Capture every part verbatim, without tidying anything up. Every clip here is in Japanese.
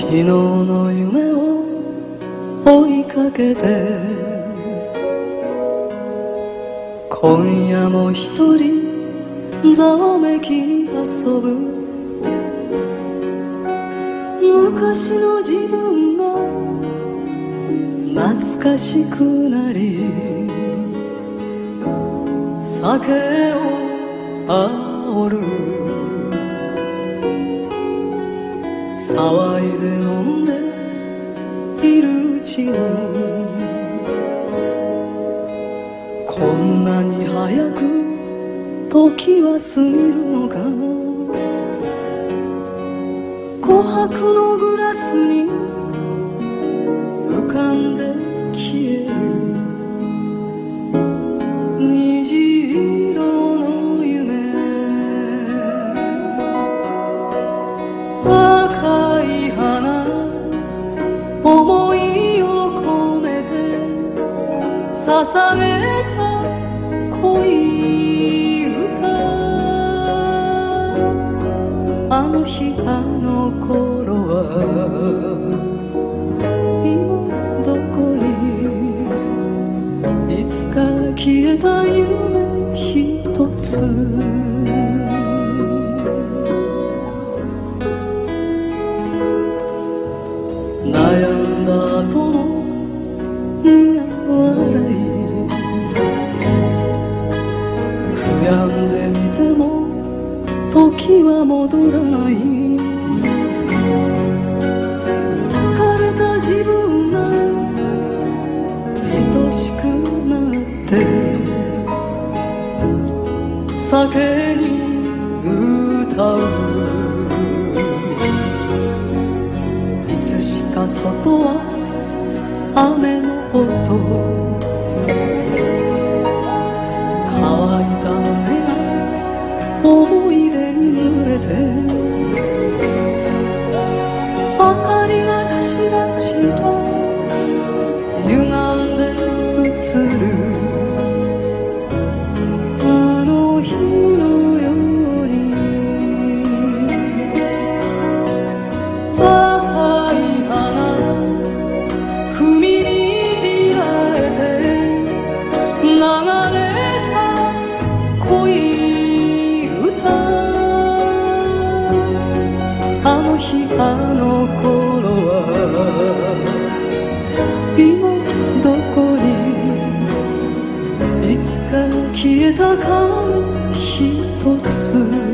昨日の夢を追いかけて今夜も一人ざわめきに遊ぶ昔の自分が懐かしくなり酒を煽る騒いで飲んでいるうちにこんなに早く時は過ぎるのか琥珀のグラスに浮かんで消える虹色の夢赤い花思いを込めて捧げた恋歌あの日あの頃は今どこにいつか消えた夢一つ悩んだ後の苦笑い悔やんでみても時は戻らない疲れた自分が愛しくなって酒に歌ういつしか外は雨の音乾いた胸が思い出に濡れて明かりがちらちら歪んで映るあの日のように赤い花踏みにじられて流れた恋歌あの日あの頃は今どこにいつか消えたか一つ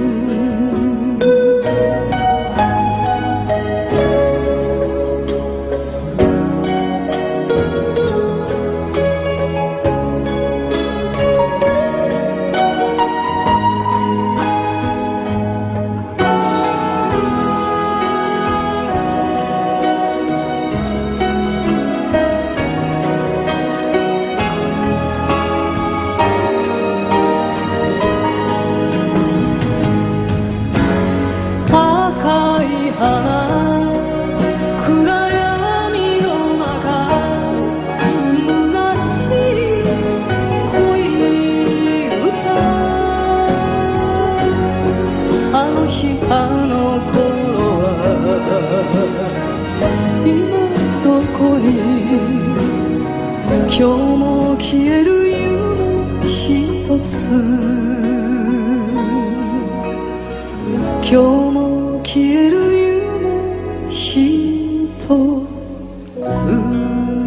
あの頃は今どこに今日も消える夢一つ今日も消える夢一つ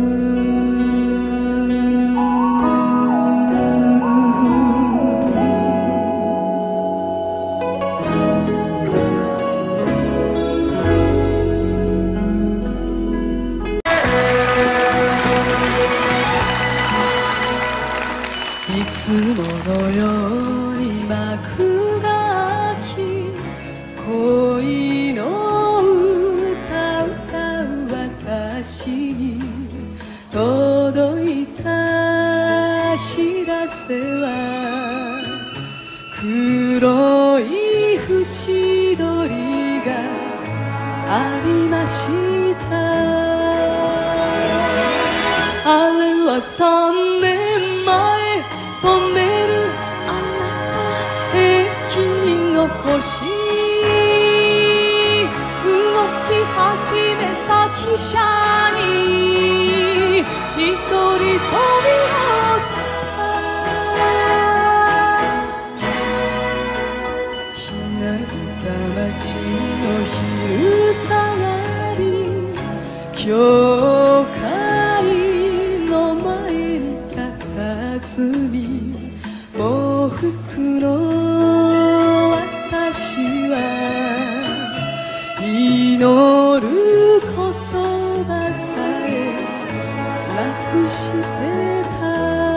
いつものように幕が開き恋の歌歌う私に届いた知らせは黒い縁取りがありましたあれは三年前止めるあなた駅に残し動き始始めた汽車に一人飛び乗ったひなびた街の昼下がり教会の前に佇み喪服の私は祈る言葉さえなくしてた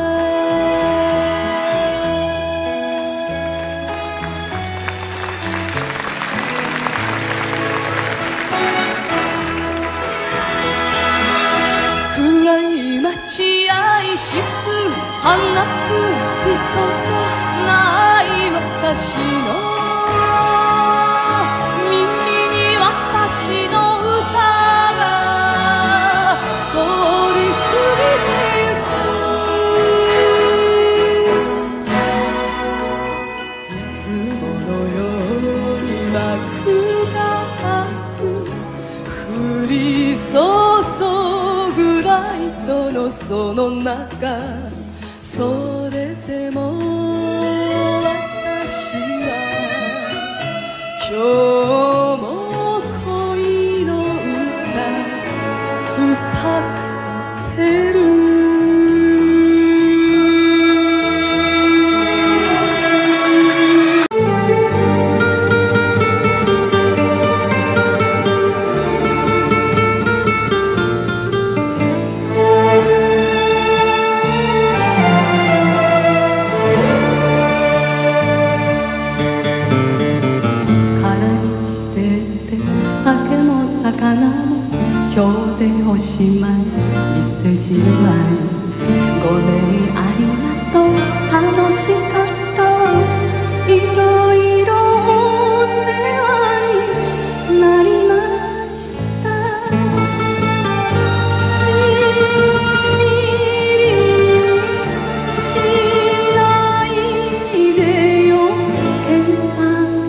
暗い待合室話す人がない私の私の歌が通り過ぎてゆくいつものように幕が開く降り注ぐライトのその中それでも私は今日も歌ってる今日でおしまい店じまいごねんありがとう楽しかったいろいろお世話になりましたしみりしないでよ健さん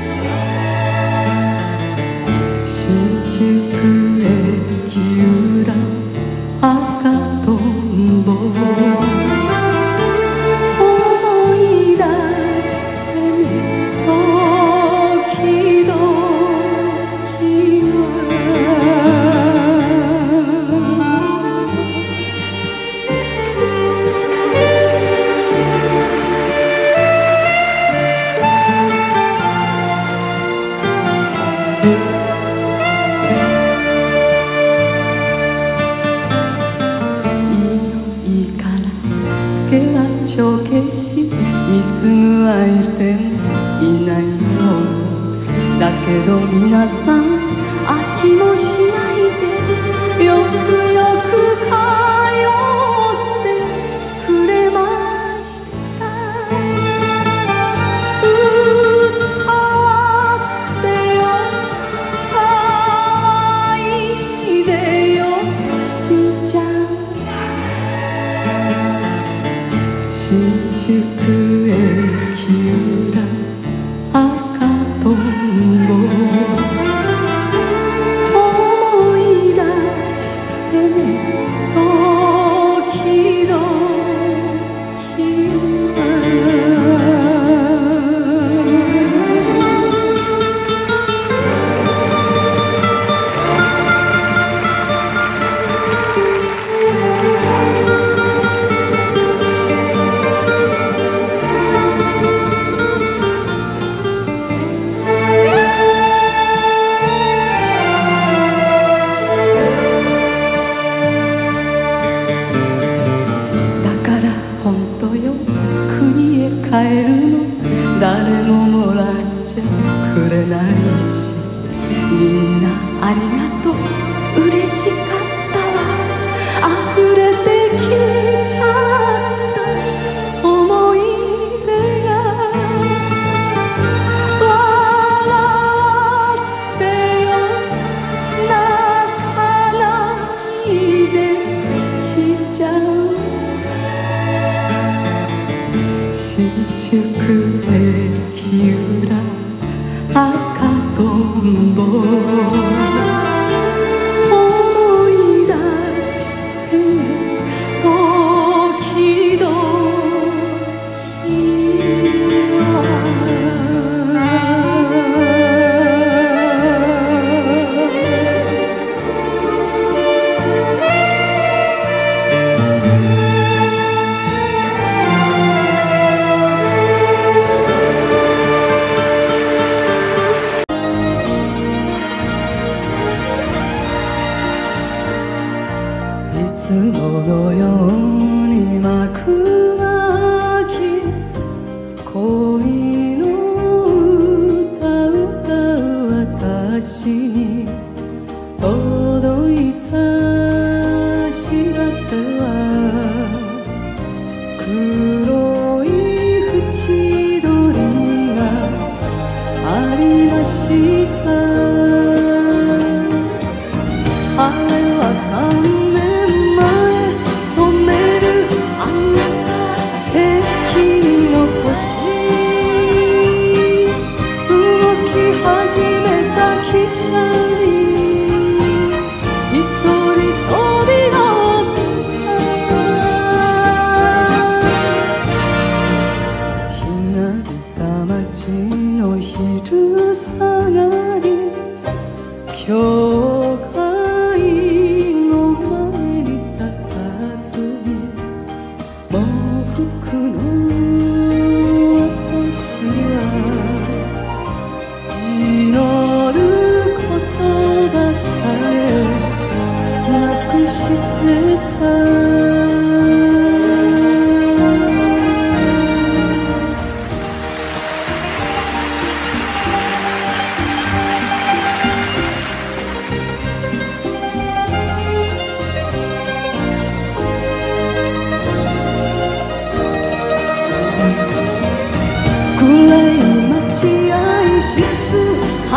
新宿赤とんぼ思い出して時々帳消し見つぐ相手いないのだけど皆さん飽きもしないでよくよく通ってくれました歌ってよ騒いでよしちゃん新宿駅裏赤とんぼ思い出してね時々帰るの誰ももらっちゃくれないしみんなありがとう嬉しかったわ溢れてきちゃった思い出が笑ってよ泣かないでしちゃう新宿駅裏赤とんぼ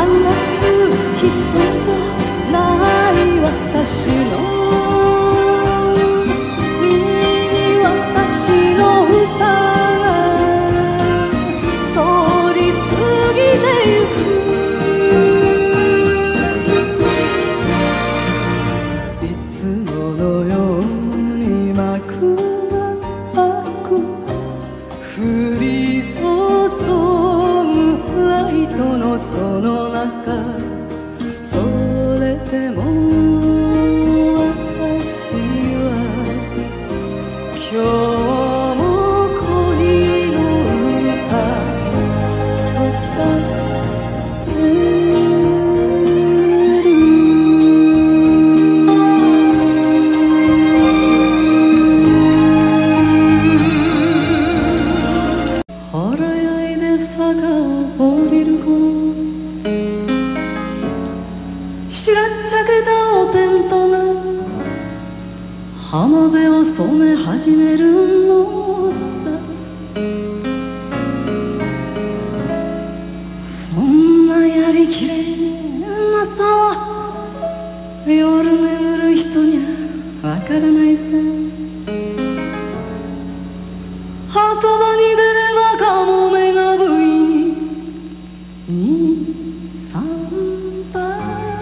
話す人もない私の耳に私の歌が通り過ぎてゆく。いつものように幕が開く。降り注ぐライトのその中、それでも私は今日も恋の歌歌ってる。原宿で坂を降りる頃、しらっちゃけたお天道が浜辺を染め始めるのさ。そんなやりきれなさは夜眠る人にゃわからないさ。鳩場に出ればカモメがブイにさんば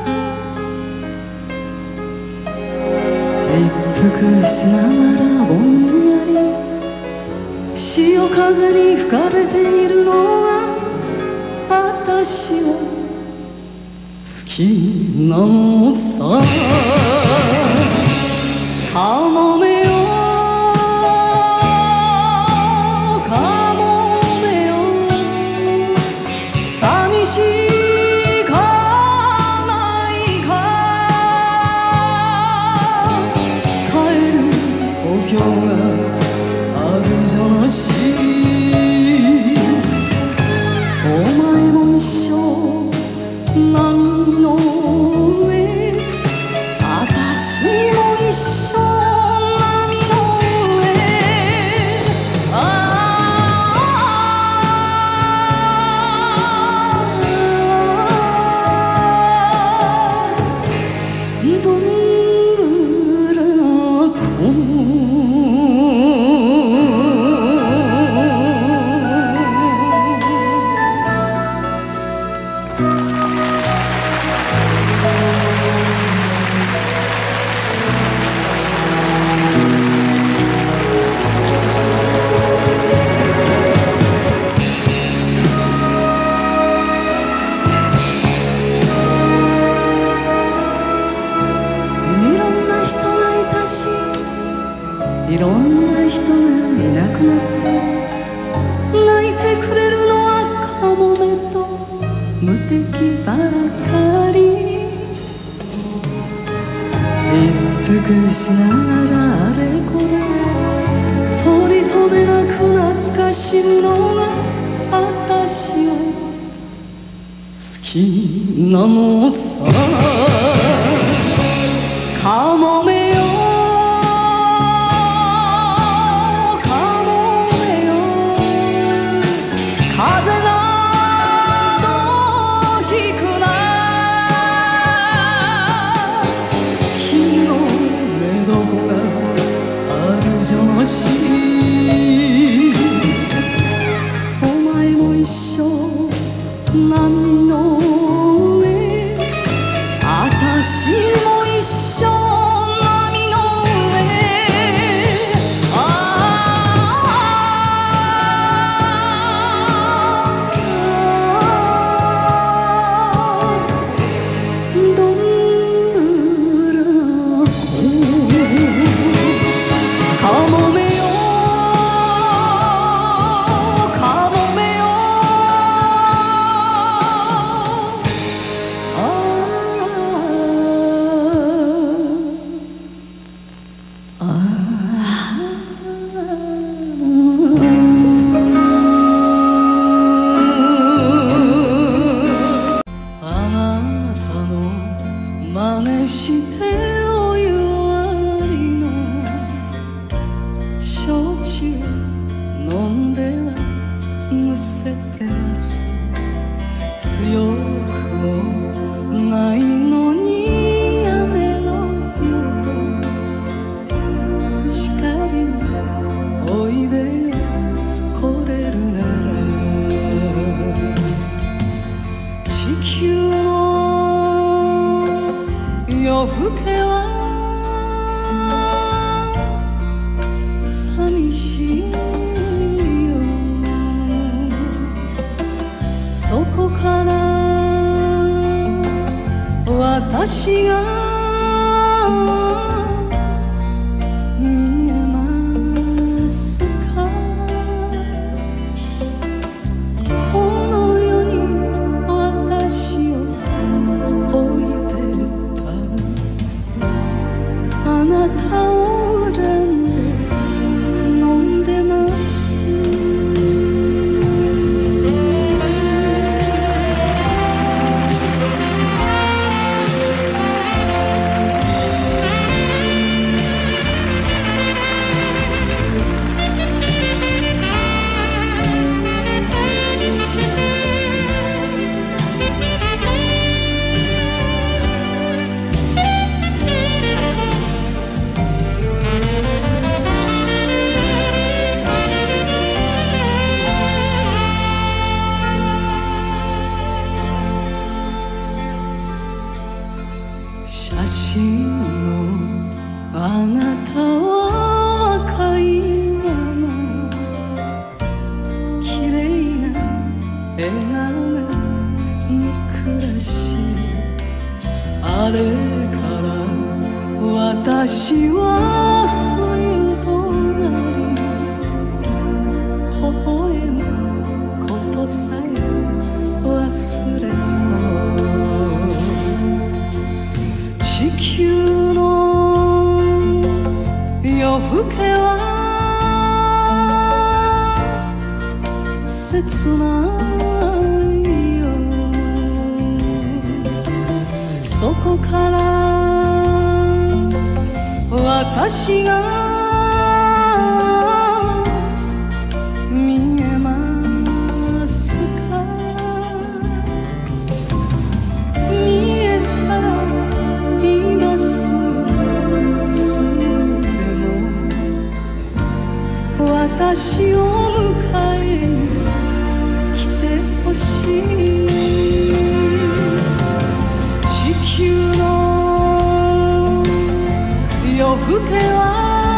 一服しながらぼんやり潮風に吹かれているのは私を好きなのさ。カモメよカモメよ、寂しかないか。帰る故郷があるじゃなし。お前も一緒波の上、私も一緒波の上。ああどんぶらこいろんな人がいなくなって、泣いてくれるのはカモメと無敵ばかり。一服しながらあれこれ取り留めなく懐かしむのが私を好きなのさ。カモメよ波の上、私も一緒波の上。ああどんぶらこカモメよカモメよ。真似してお湯割りの焼酎飲んではむせてます。強くないのに雨の夜光においでよ来れるなら地球の夜更けは寂しいよそこから私が見えますかこの世に私を置いてったあなたを恨んで飲んでます写真のあなたは赤いまま綺麗な笑顔が憎らしいあれから私は冬となり微笑むことさえ忘れそう地球の夜更けは切ないよそこから私が見えますか見えたら今すぐすぐでも私を迎えに来てほしい地球の夜更けは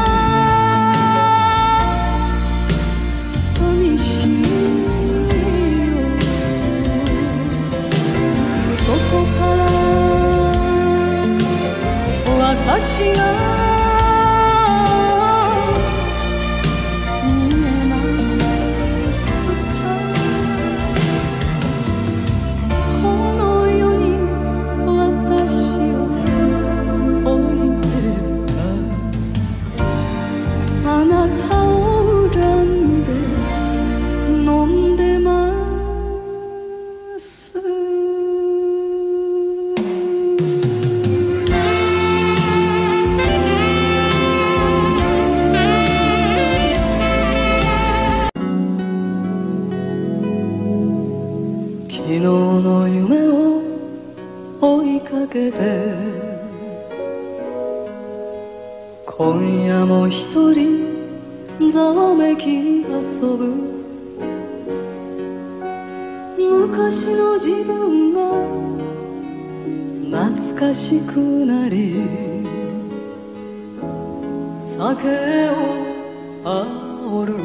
寂しいよそこから私が見えますかこの世に私を置いてったあなたを恨んで飲んでます昨日の夢を追いかけて今夜も一人ざわめき遊ぶ昔の自分が懐かしくなり酒を煽る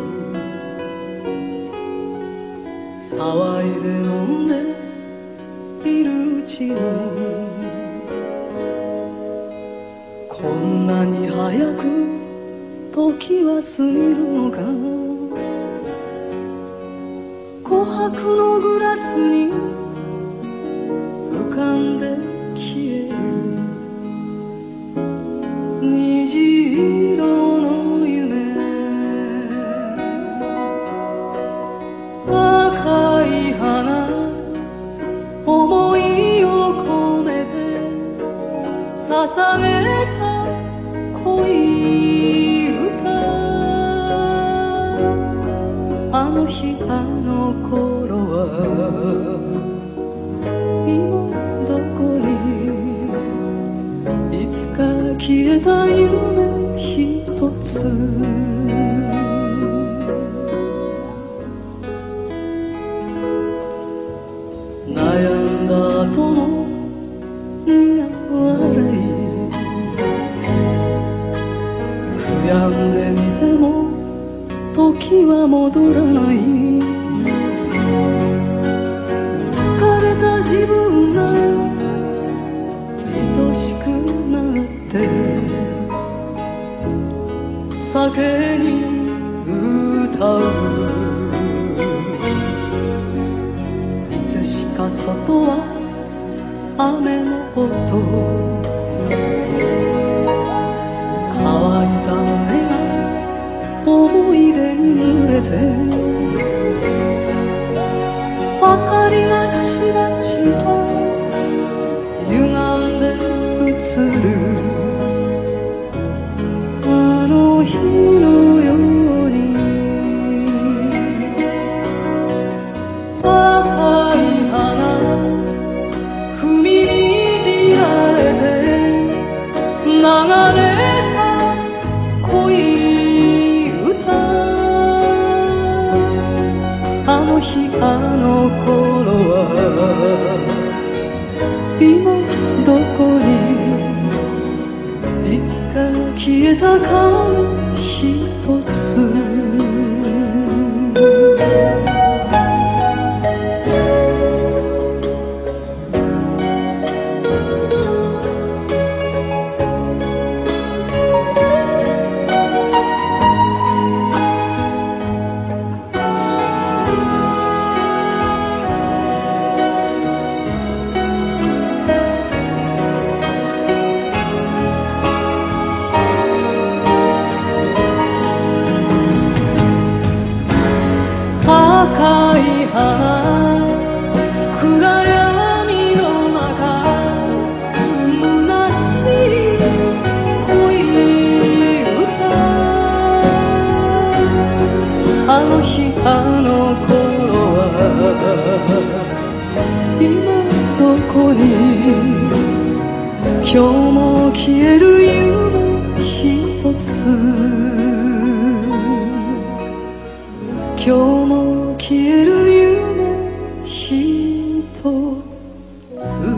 騒いで飲んでいるうちにこんなに早く時は過ぎるのか琥珀のグラスに浮かんで消える虹色の夢赤い花思いを込めて捧げた恋歌あの日あの頃は今どこにいつか消えた夢一つ悩んだ後の苦笑い悔やんでみても時は戻らない疲れた自分が愛しくなって酒に歌ういつしか外は雨の音乾いた胸が思い出に濡れて明かりがしばちと歪んで映るあの日のように赤い花踏みにじられて流れた恋歌あの日あの頃は今どこにいつか消えた影一つ赤い花暗闇の中虚しい恋歌あの日あの頃は今どこに今日も消える夢一つ今日も消える夢一つ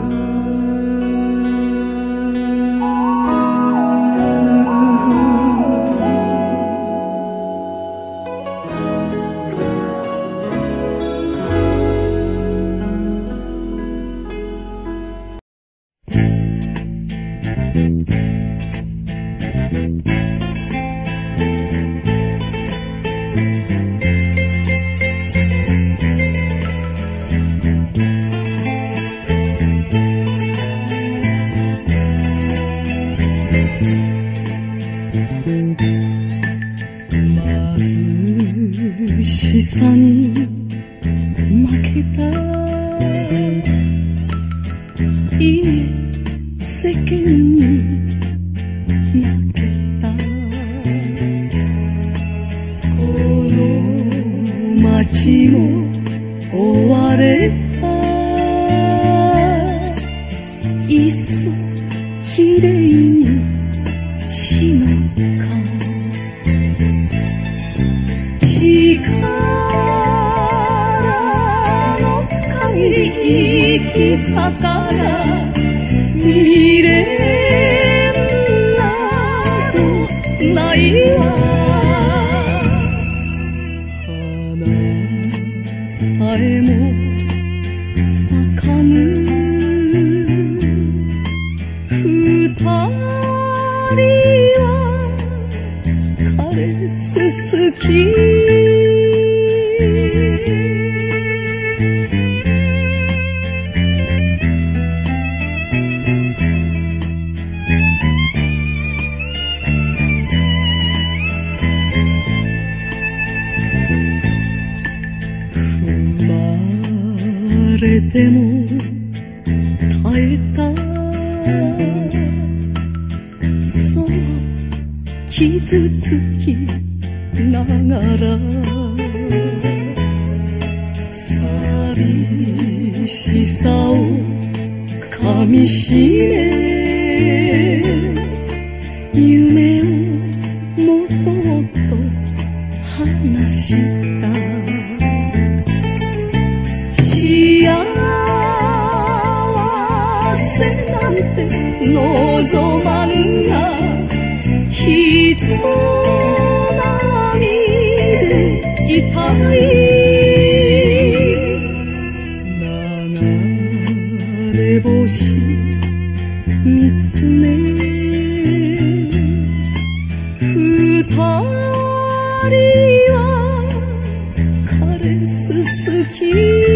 貧しさに負けたいいえ世間に負けたこの街も追われたいっそきれいにしなか力の限り生きたから未練などないわ花さえも咲かぬ二人は枯れすすきれても耐えたそう傷つきながら寂しさをみしめ夢をもっともっと話した幸せなんて望まぬが人並みでいたい流れ星見つめ二人はカレス好き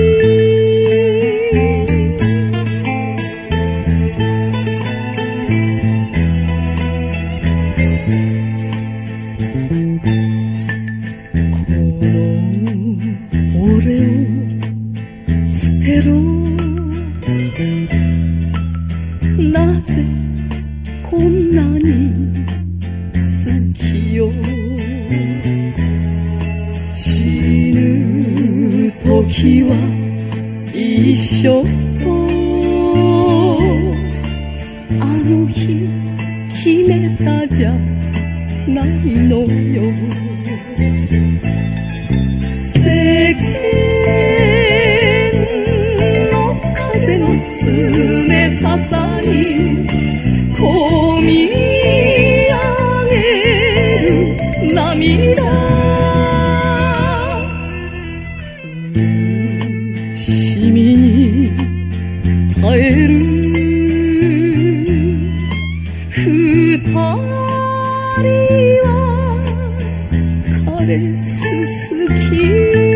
なぜこんなに好きよ死ぬ時は一緒とあの日決めたじゃないのよ世間の風の冷たさにこみ上げる涙苦しみに耐える二人はカレス好き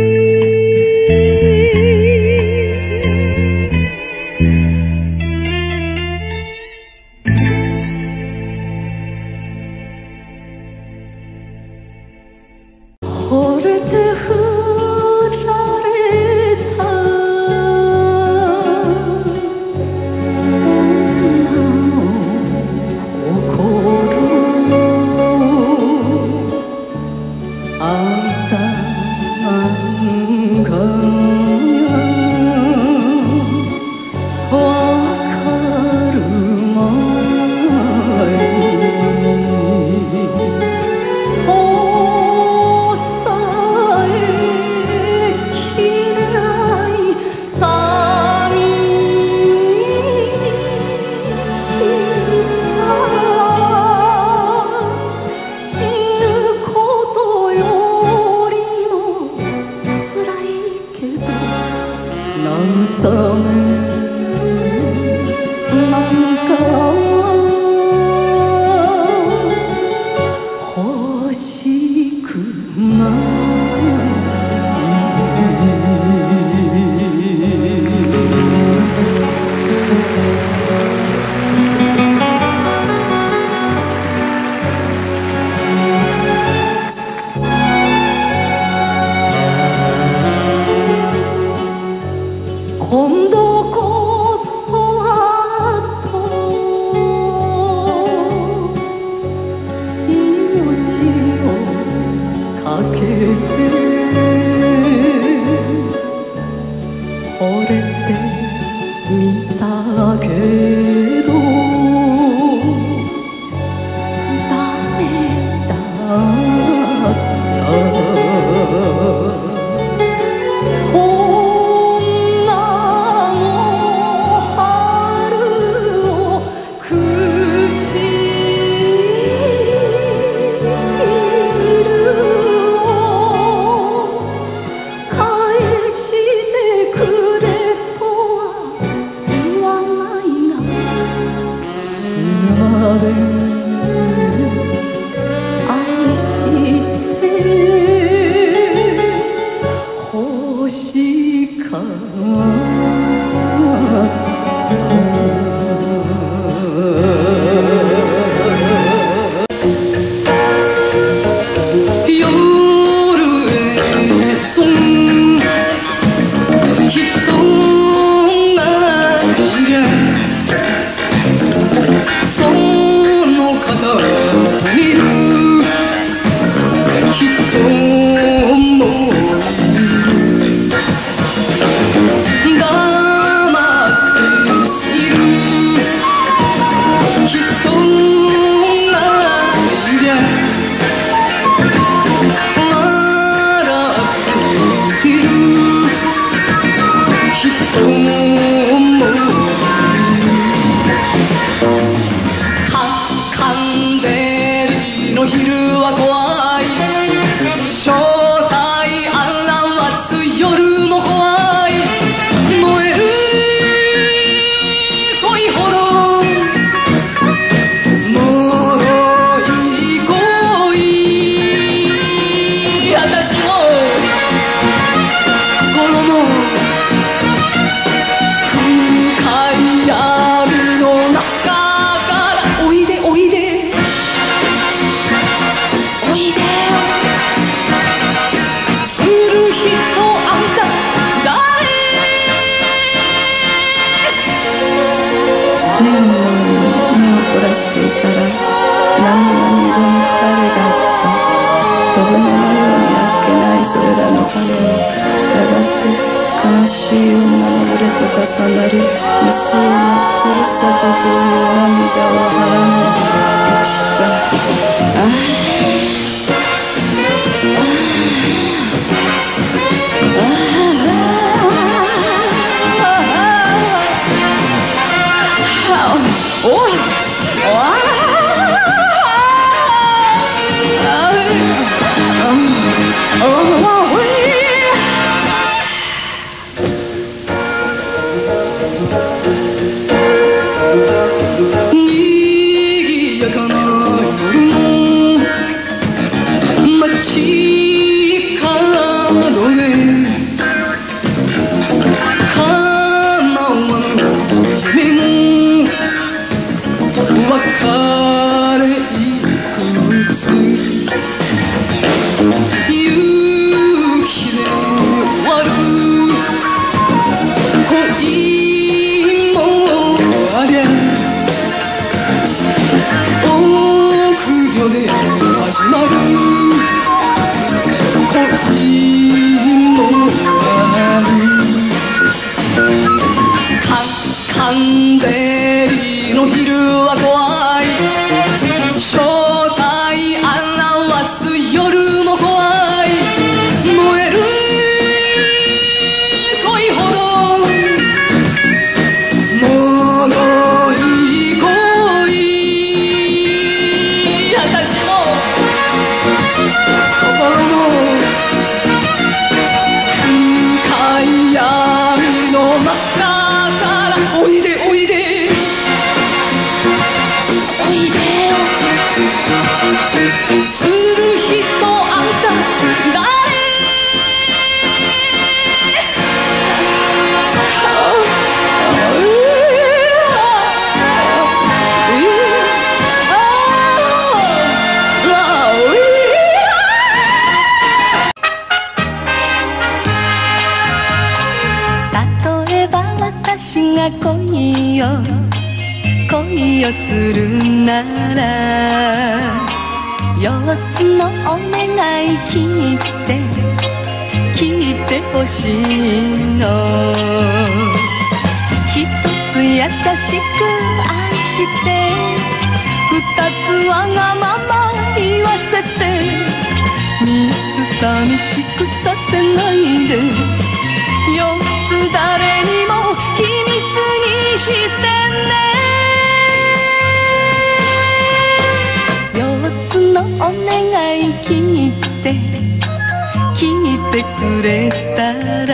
黙って悲しい女の群れと重なり、無数のふるさとという涙をはらめ、いつか、ああ恋を恋をするなら四つのお願い聞いて聞いてほしいの。一つ優しく愛して二つわがまま言わせて三つ寂しくさせないで四つ誰にも秘密にしてね。四つのお願い聞いて聞いてくれたら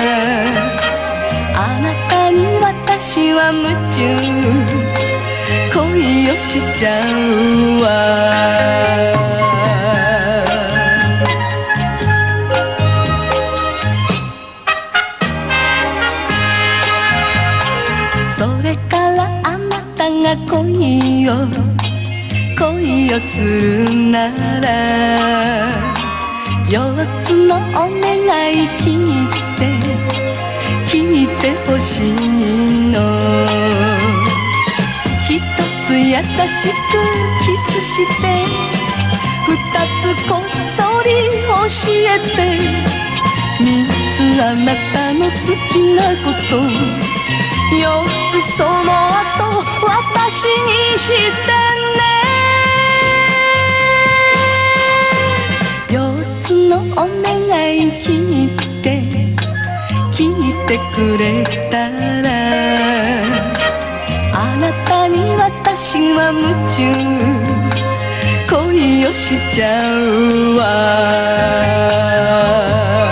あなたに私は夢中恋をしちゃうわ。恋を恋をするなら四つのお願い聞いて聞いてほしいの。一つ優しくキスして二つこっそり教えて三つあなたの好きなこと四つその後私にしてね。四つのお願い聞いて聞いてくれたらあなたに私は夢中恋をしちゃうわ。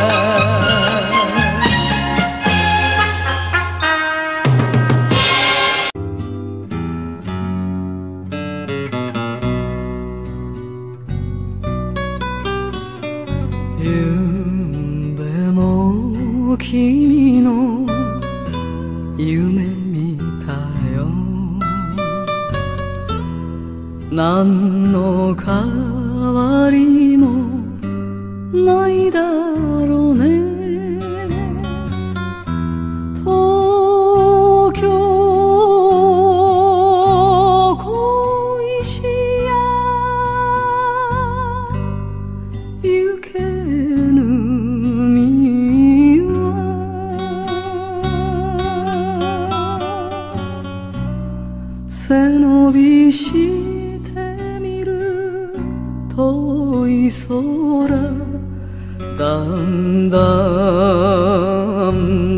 君の夢見たよ。何の変わりもないだろうね。東京恋しや行けぬ身は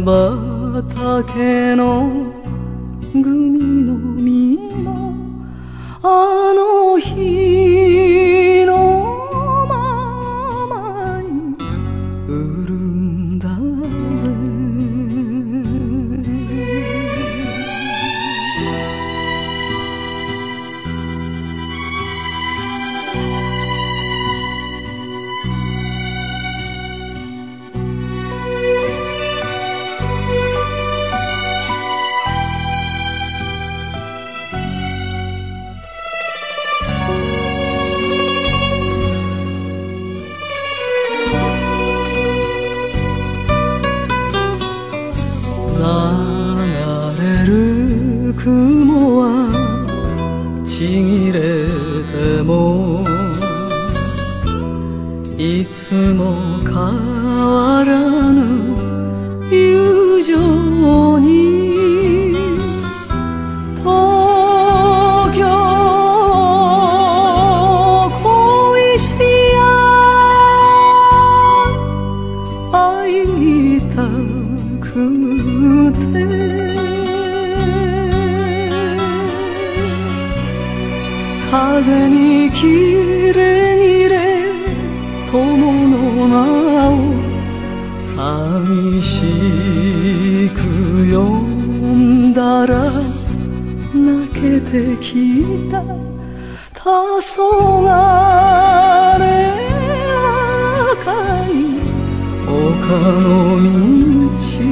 畑のグミの実もあの日のままに売るんだぜ。雲はちぎれてもいつも変わらぬ友情に東京恋しや会いたくて風にきれにれ友の名を寂しく呼んだら泣けてきた黄昏赤い丘の道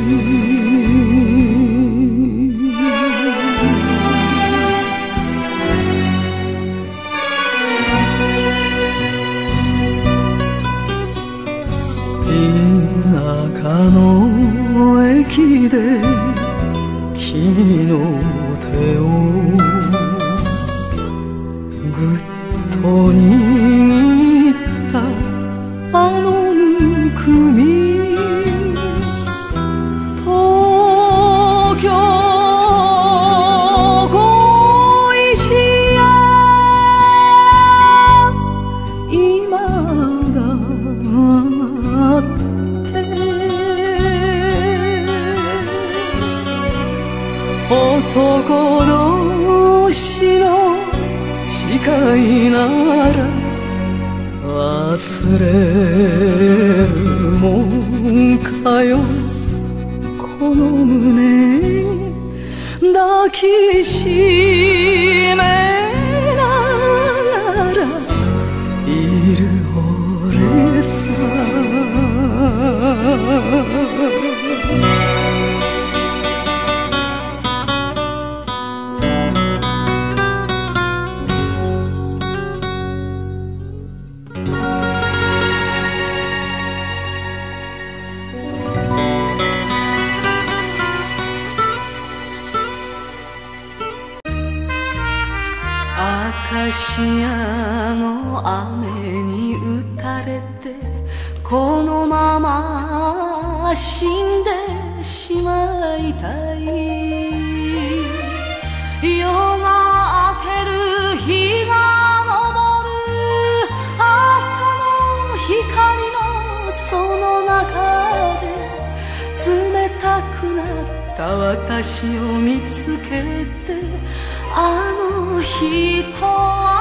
田舎の駅で君の手をぐっと握ったあのぬくみ東京恋しや今だ男同士の誓いなら忘れるもんかよこの胸に抱きしめながらいる俺さアカシアの雨に打たれてこのまま死んでしまいたい夜が明ける日が昇る朝の光のその中で冷たくなった私を見つけてあの人は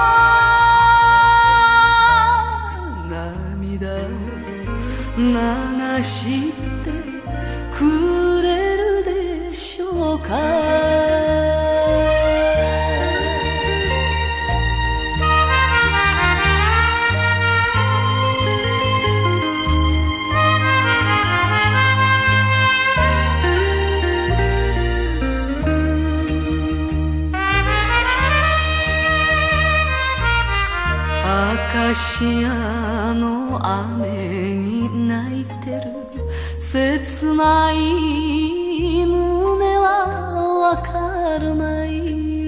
涙を流してくれるでしょうかアカシアの雨に泣いてる切ない胸はわかるまい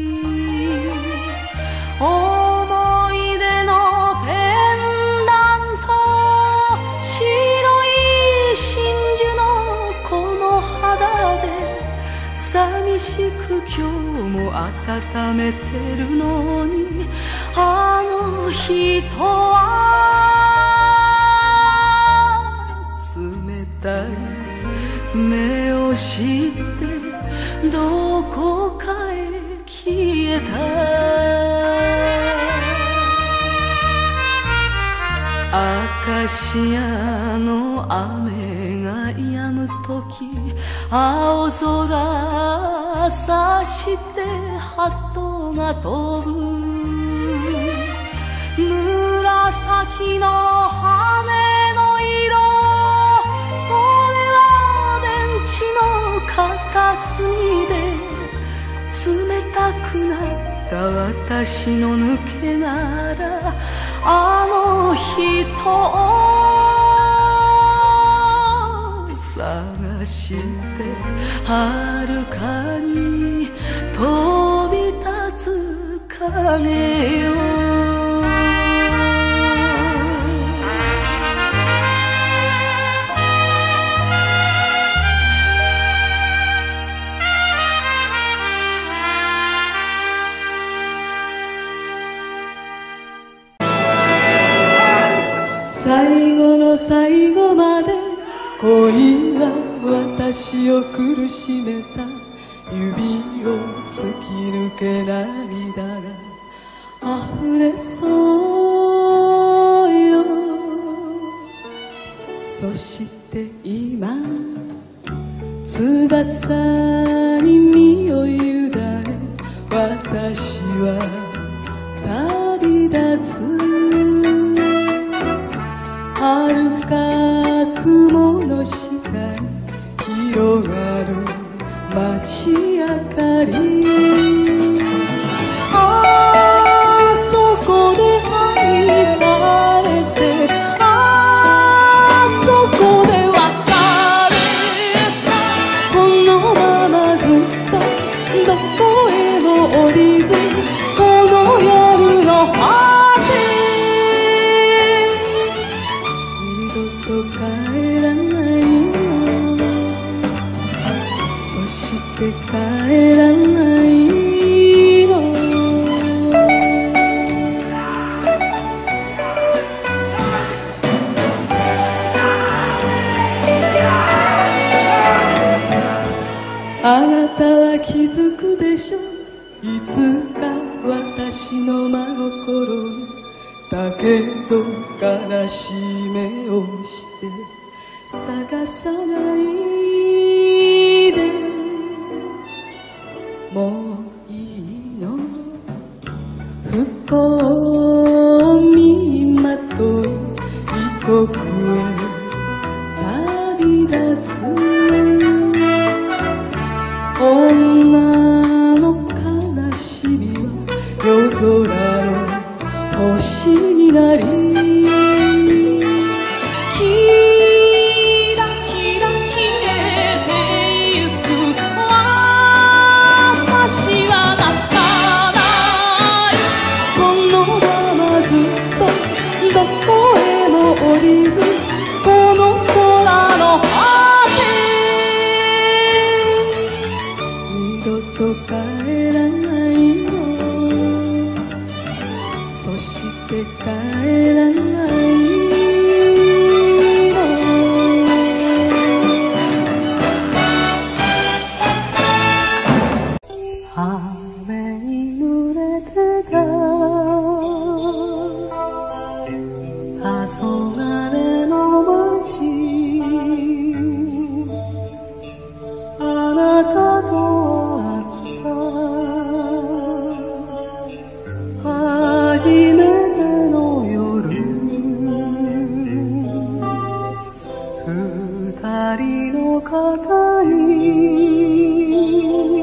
思い出のペンダント白い真珠のこの肌で寂しく今日も温めてるのにあの人は冷たい目をしてどこかへ消えた。アカシアの雨が止むとき、青空さして鳩が飛ぶ。紫の羽の色、それはベンチの片隅で冷たくなった私の抜け殻、あの人を探して遥かに飛び立つ影よ。最後の最後まで恋は私を苦しめた。指を突き抜け涙が溢れそうよ。そして今翼に身を委ね、私は旅立つ。遥か雲の下に広がる街明かり。あそこで愛されて、あそこで別れた。このままずっとどこへも降りず、この夜の果て帰らないの。そして帰らないの。あなたは気づくでしょ、いつか私の真心に。だけど悲しい目をして探さないで。もういいの、不幸を身にまとい異国へ旅立つ。女の悲しみは夜空の星になり、キラキラ消えてゆく。私は泣かない。このままずっとどこへも降りず、この空の果て二度と帰らないの。そして帰らないの。雨に濡れてた黄昏の街、あなたと会った初めての夜、二人の肩に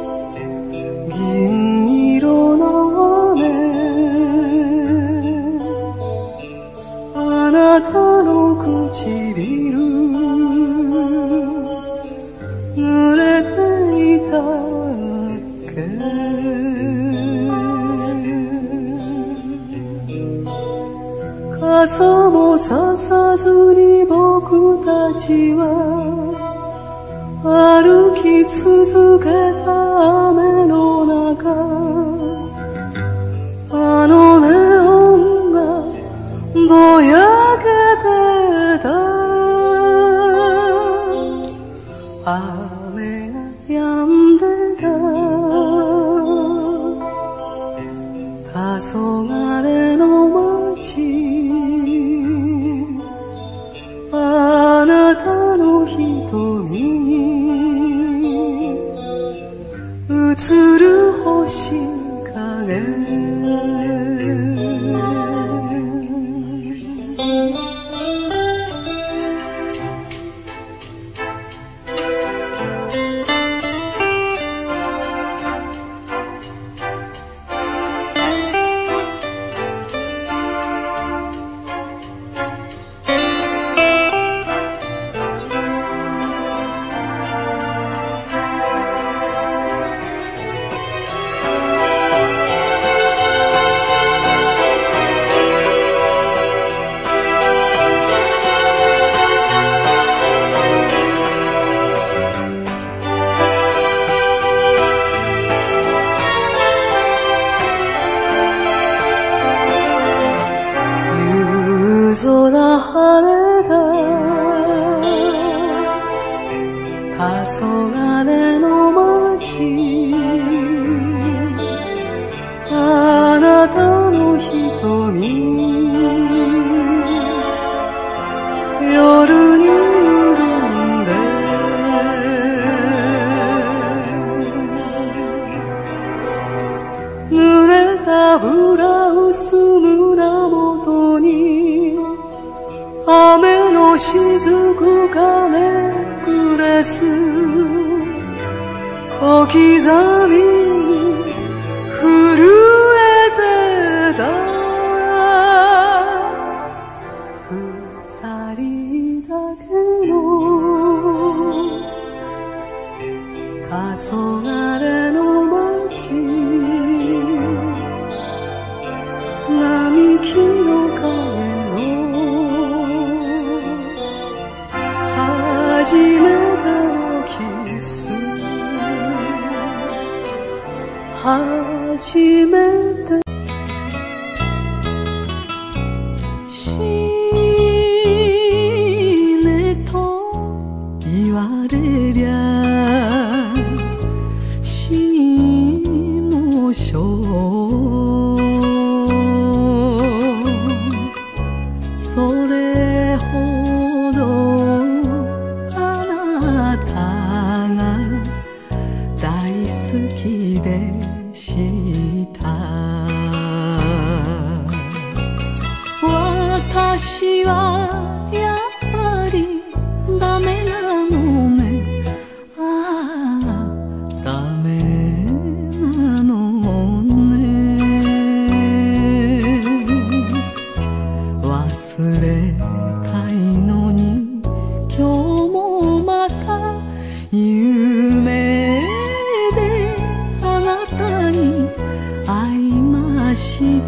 銀色の雨、あなたの唇濡れていたっけ。傘もささずに僕たちは歩き続けた雨の中、あのネオンがぼやけてた。 雨が止んでた黄昏の街、あなたの瞳に映る星影、黄昏の街、あなたの瞳、夜に潤んで濡れたブラウス胸元に雨の雫がめくれす小刻みに震えてた二人だけの黄昏の街、並木の影の初めてのキス、初めて死ねと言われりゃ死もしょう、それほどあなたが大好きでした。私はやっぱりダメなのね、ああダメなのね、忘れたいのに今日もまた夢であなたに会いました。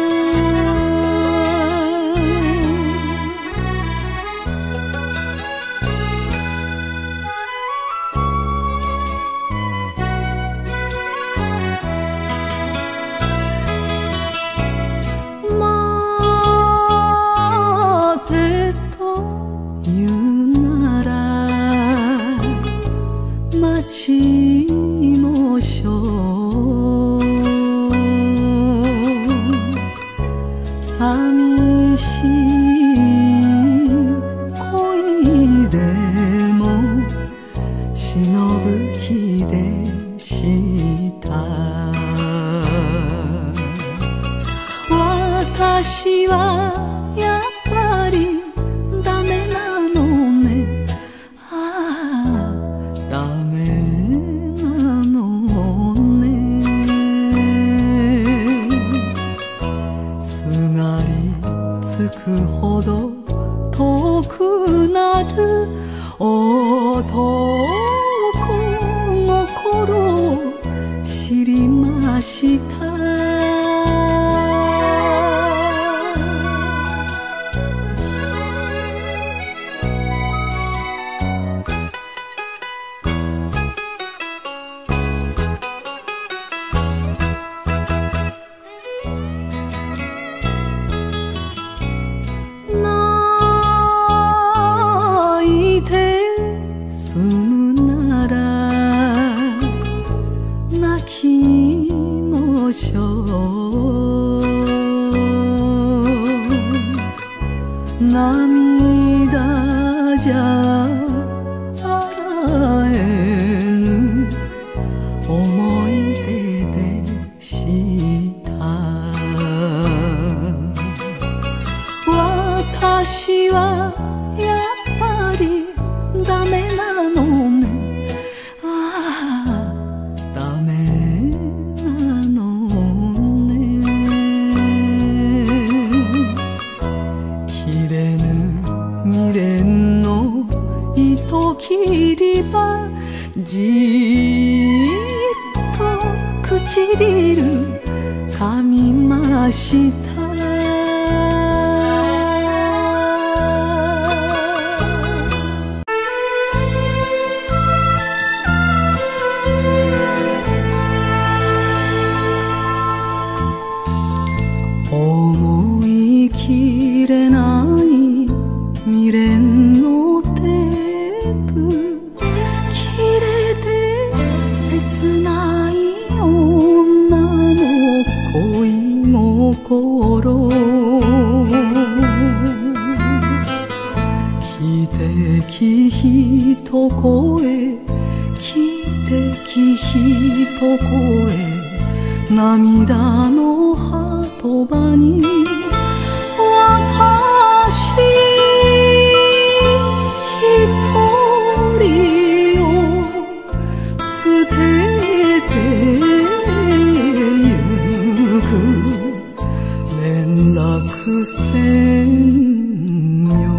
待てと言うなら待ちましょう、寂しい恋でも忍ぶ気でした。私はやっぱりダメなのね、ああダメなのね、すがりつくほど遠くなる男心を知りました。 でしょう。涙じゃ洗えぬ思い出でした。私はやっぱりダメなのね。ああ、ダメなのね。切れぬ未練の糸切りば、じっと唇噛みました。思いきれない未練のテープ、切れて切ない女の恋心、汽笛一声、汽笛一声、涙の鳩場に私一人を捨ててゆく、連絡せんよ。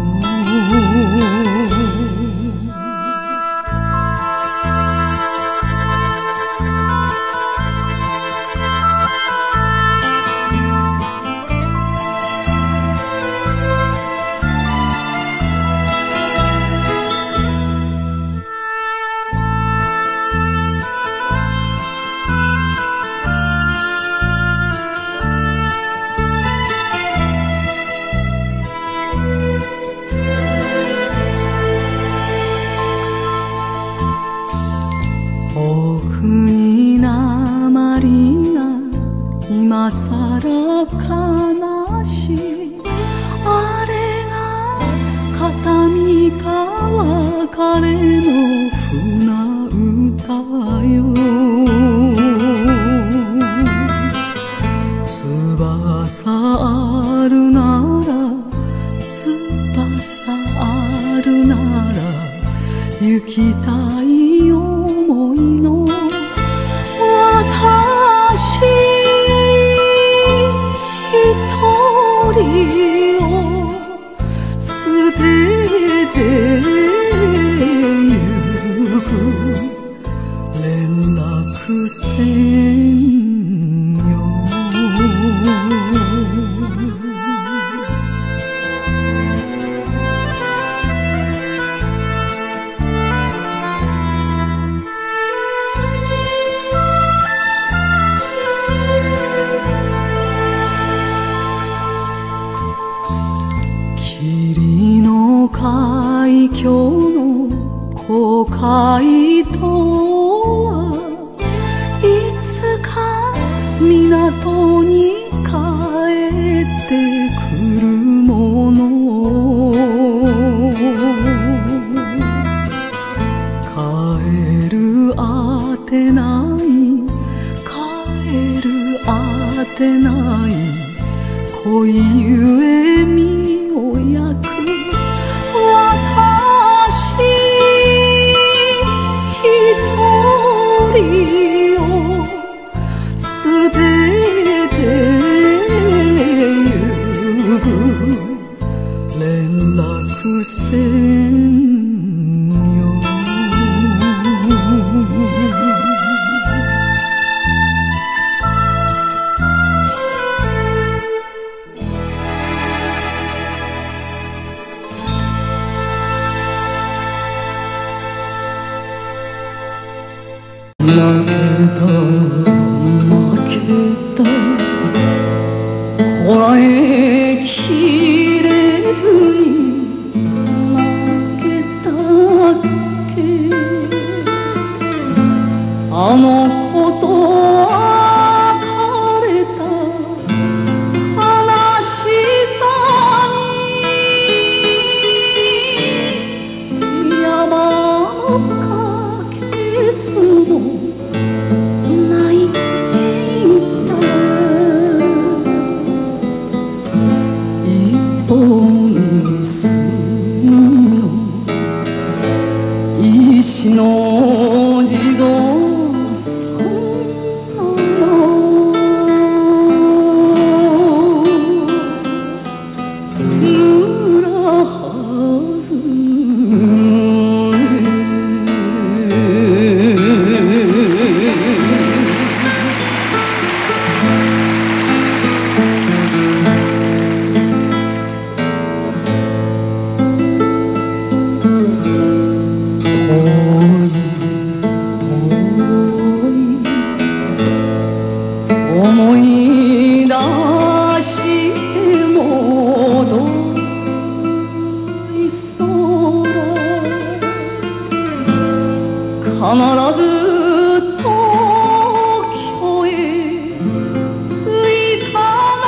僕に鉛が今さら悲しい、あれが片身か別れの船歌よ。翼あるなら翼あるなら行きたい思いの私一人を捨ててゆく、連絡せんよ。霧の海峡の航海とはいつか港に帰ってくるもの、帰るあてない、帰るあてない恋ゆえ身を焼く、私一人を捨ててゆく、連絡せんよ。 負けた負けたこらえきれずに負けたっけ、あのことは西の地蔵思い出して戻りそうだ必ず東京へ着いたな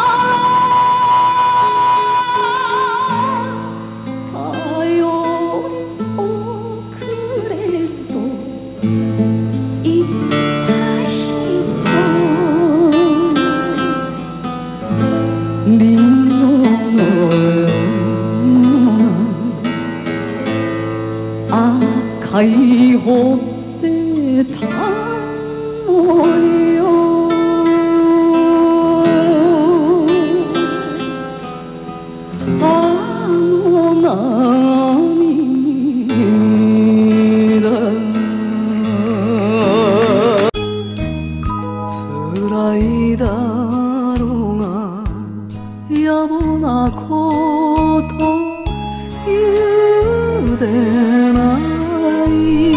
頼りをくれと言った人リンゴの赤いほっぺたのよあの涙辛いだろうが野暮なこと言うでない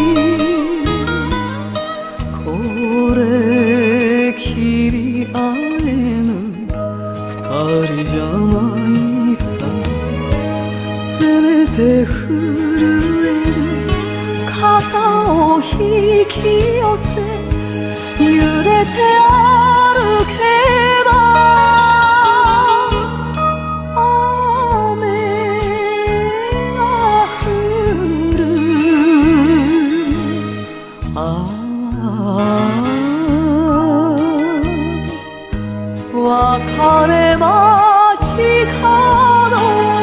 これきり会えぬ二人じゃないさせめて震える肩を引き寄せ揺れて歩けば別れ待ち角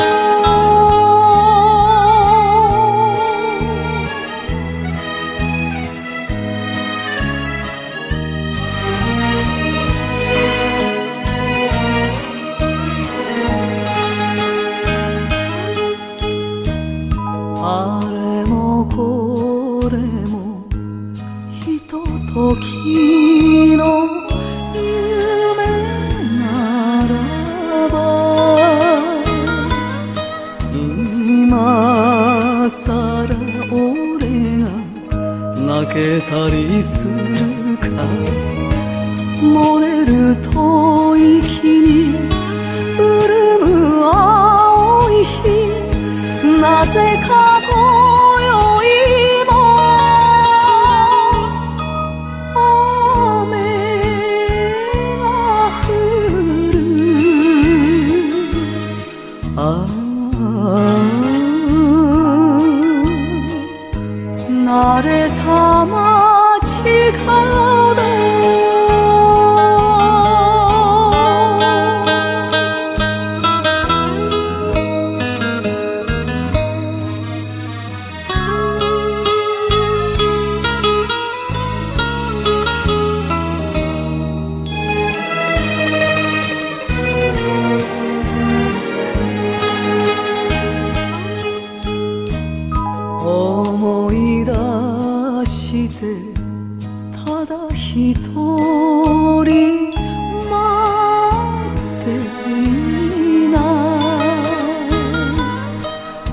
あれもこれもひとときの今さら俺が泣けたりするか漏れる吐息に潤む青い日なぜか今宵も雨が降るあ慣れた街角思い出してただ一人待っていない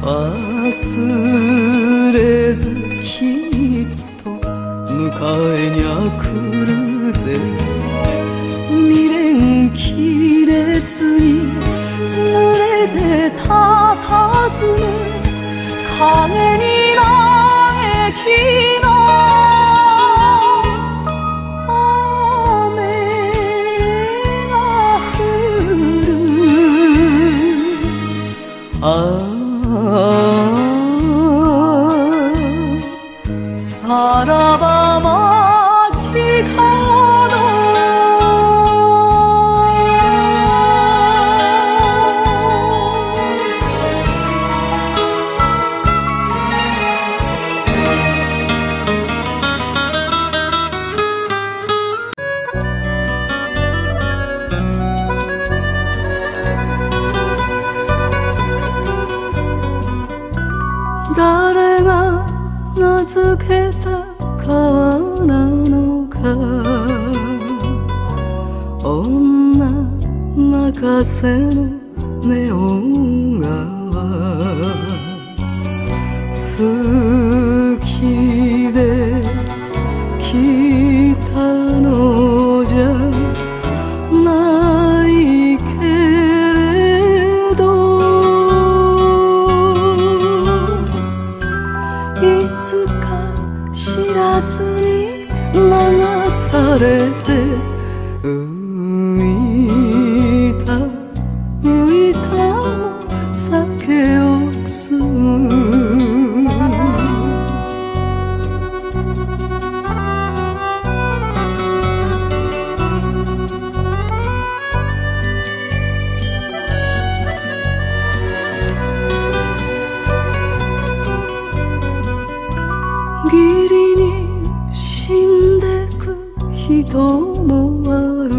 忘れずきっと迎えにゃ来るぜ未練切れずに濡れて佇む影に嘆きの雨が降るああさらば街角た川なのか、女泣かせのネオン川、好きで来たのじゃないけれど、いつか知らずに流されて浮いた浮いたも酒を摘む。義理に死んでく人もある、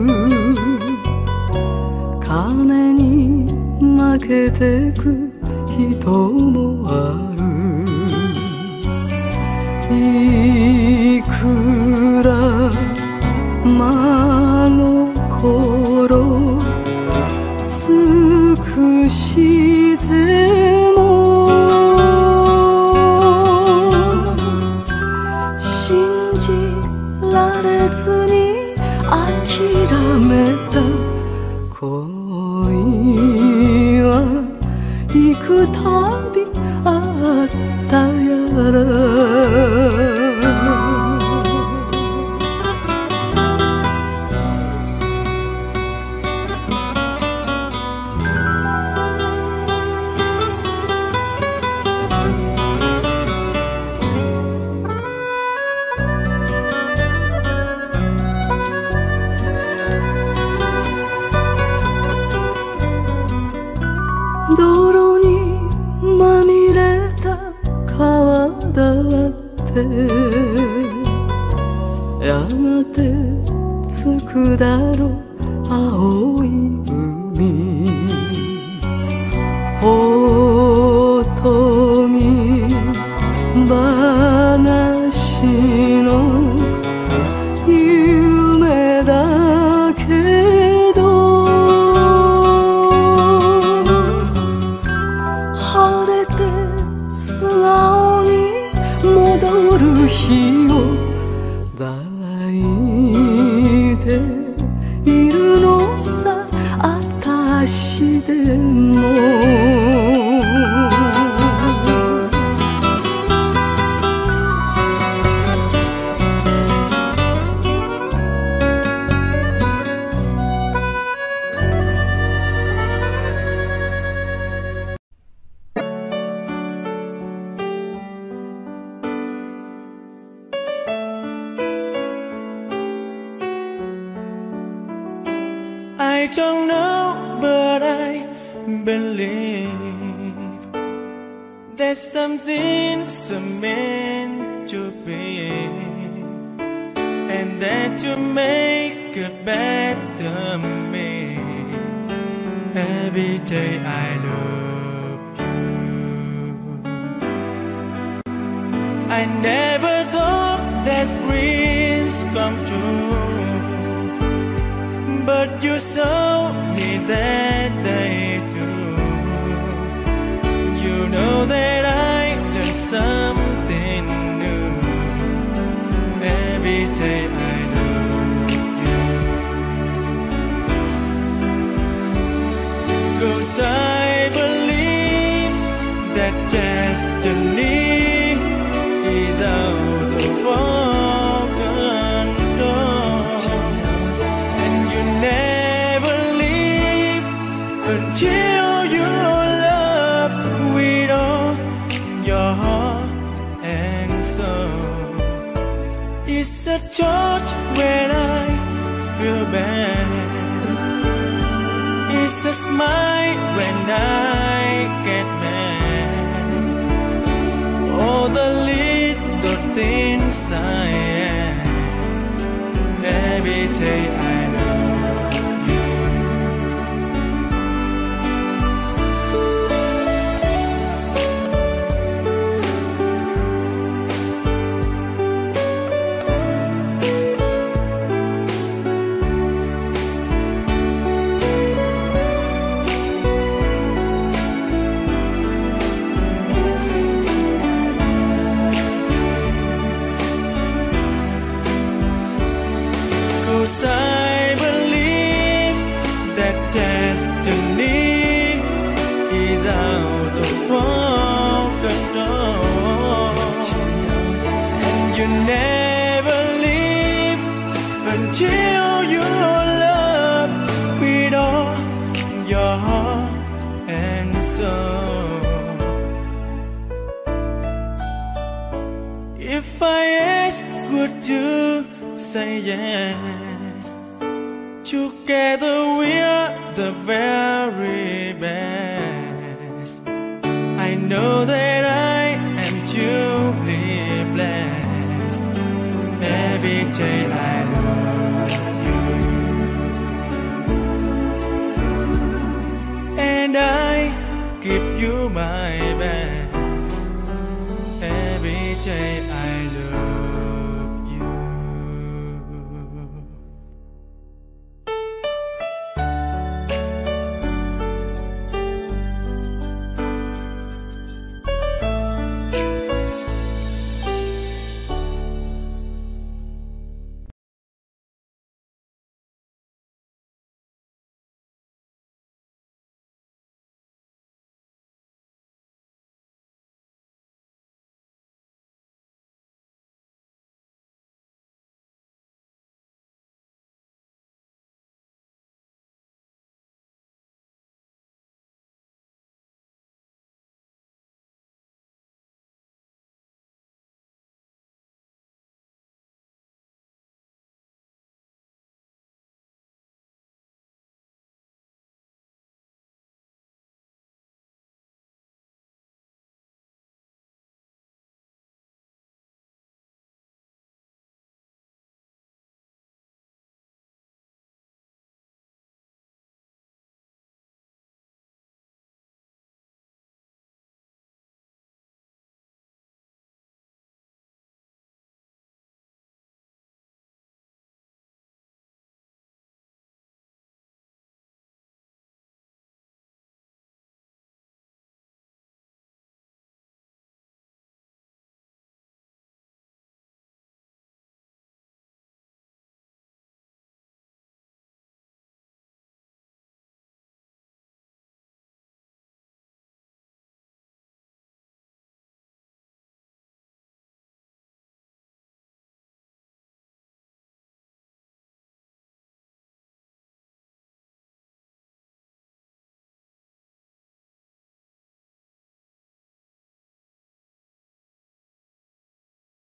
金に負けてく人もある。いくら真心尽くしても信じられずに諦めた恋は幾度あったやら。泥にまみれた川だってやがて着くだろう青い海。音に話の夢だけど、晴れて素顔に戻る日を抱いているのさ、あたしでも。 I don't know, but I believe there's something so meant to be, and that you make it better me. Every day I love you. I never thought that dreams come true, but you showed me that day too. You know that I learned something new. Every day I love you, 'cause I believe that destiny is out of our control, and you never leave until your love with all your heart and soul. It's a touch when I feel bad, it's a smile when I get mad. All the little things I am, every day I love you. 'cause I believe that destiny is out of our control, and you never leave until you love with all your heart and soul. If I ask, would you say yes? Together we're the very best. I know that I am truly blessed. Every day I look